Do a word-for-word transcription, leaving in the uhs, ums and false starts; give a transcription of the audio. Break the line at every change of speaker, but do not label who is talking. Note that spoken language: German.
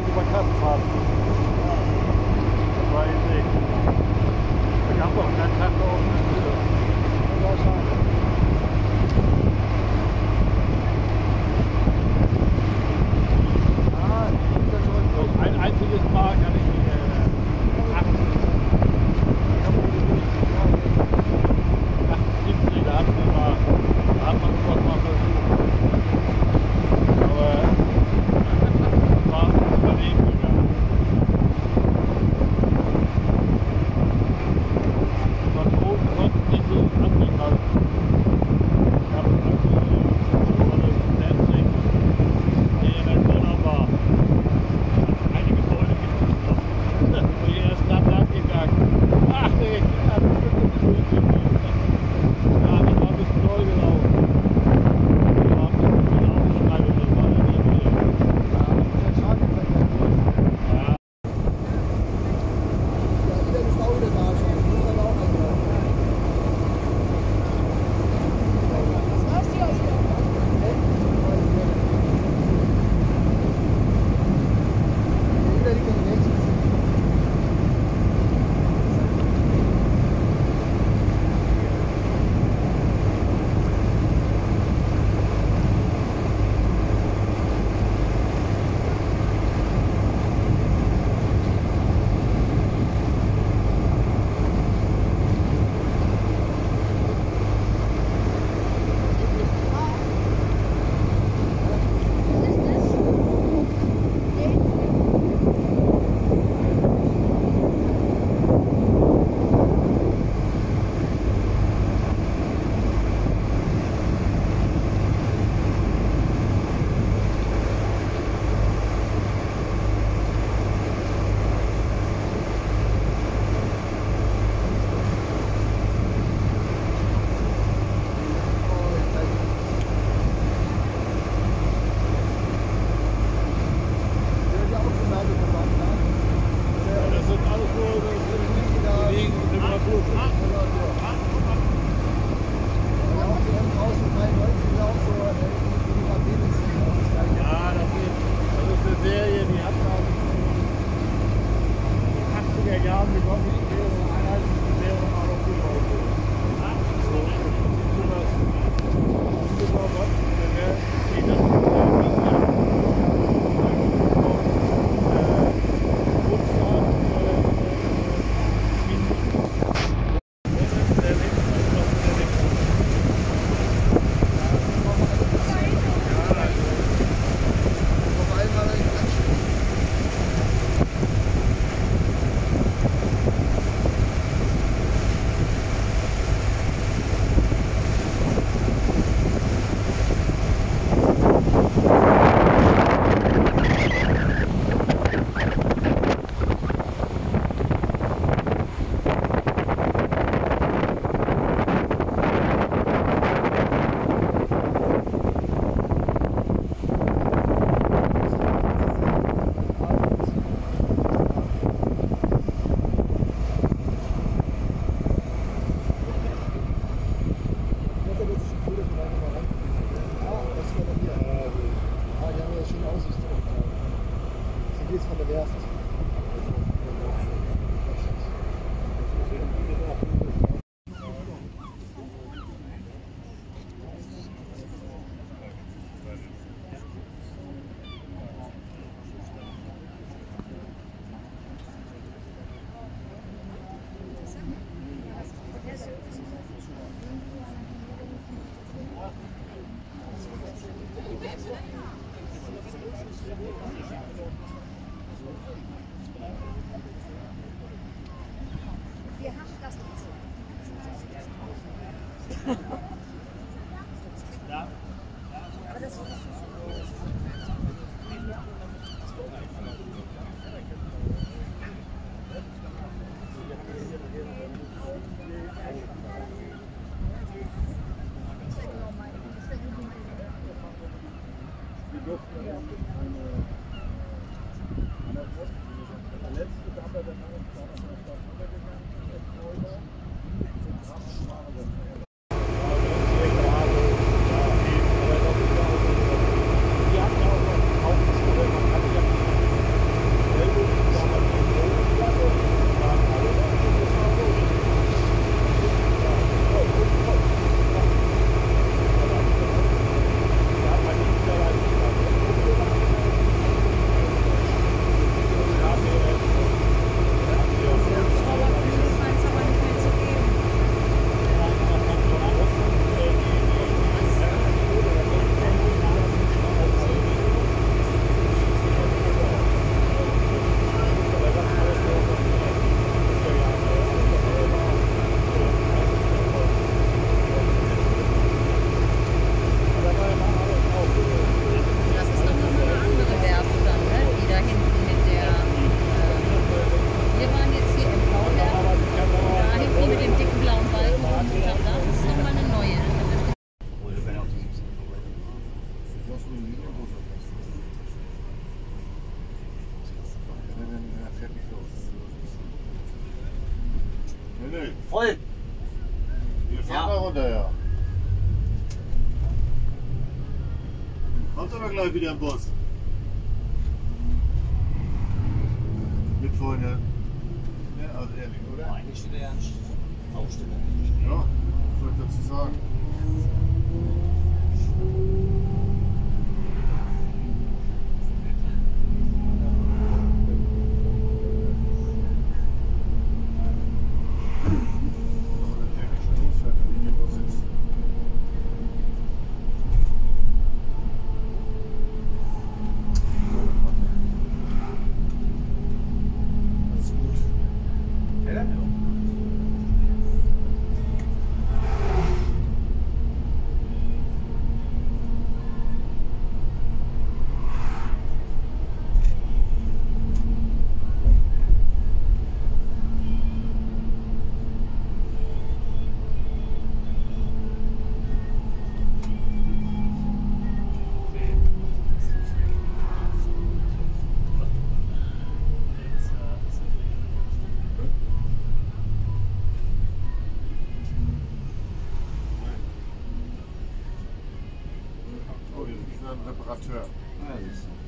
über Kassenfahrt. Das war jetzt echt. Da gab es auch keinen Tag da oben in der Tür. Das war schade. Ein einziges Mal kann ich äh, achtundsiebzig, da hat man mal, da hat man sowas mal versucht. Aber das war daneben gegangen. Von oben konnte nicht so abgehalten. Ich habe also so eine Dancing, die in der Corner war. Einige Leute gibt es noch. Da sind wir erst dann nachgegangen. Ach, nee, ja, das wird nicht durchgehen. Ja, das war ein bisschen neu gelaufen. Wir haben das ein bisschen aufgeschneidet, das war ja nicht mehr. Ja, das ist schade, dass das nicht ist. Ja. Ja, wieder die Sau der Marsch. Das muss aber auch einmal. Was machst du aus hier? Wieder liegt er rechts.
nee.
Voll.
Wir fahren
Ja.
da runter, ja. Kommt aber gleich wieder ein Bus. Mit vorne. Ja, also ehrlich, oder?
Eigentlich steht er ja nicht Aufsteller.
Ja, was soll ich dazu sagen? Aber der denke ich schon losfährt, wenn ich hier sitzt. Das ist gut.
Ja.
Oh, hier ist ein Reparateur.
Ja, das ist